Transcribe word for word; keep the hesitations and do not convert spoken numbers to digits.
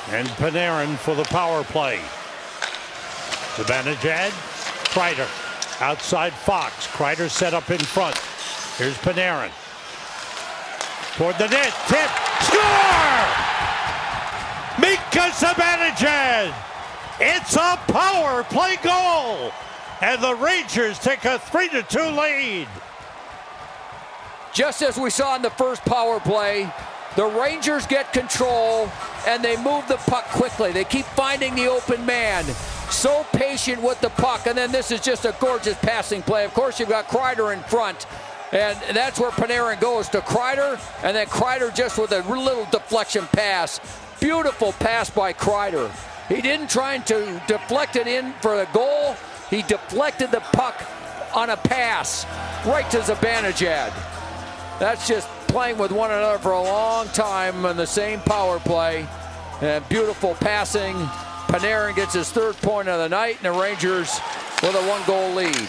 And Panarin for the power play. Zibanejad, Kreider, outside Fox. Kreider set up in front. Here's Panarin. Toward the net, tip, score! Mika Zibanejad! It's a power play goal! And the Rangers take a three to two lead. Just as we saw in the first power play, the Rangers get control and they move the puck quickly. They keep finding the open man. So patient with the puck, and then this is just a gorgeous passing play. Of course, you've got Kreider in front, and that's where Panarin goes to Kreider, and then Kreider just with a little deflection pass. Beautiful pass by Kreider. He didn't try to deflect it in for the goal. He deflected the puck on a pass right to Zibanejad. That's just playing with one another for a long time on the same power play. And beautiful passing. Panarin gets his third point of the night, and the Rangers with a one-goal lead.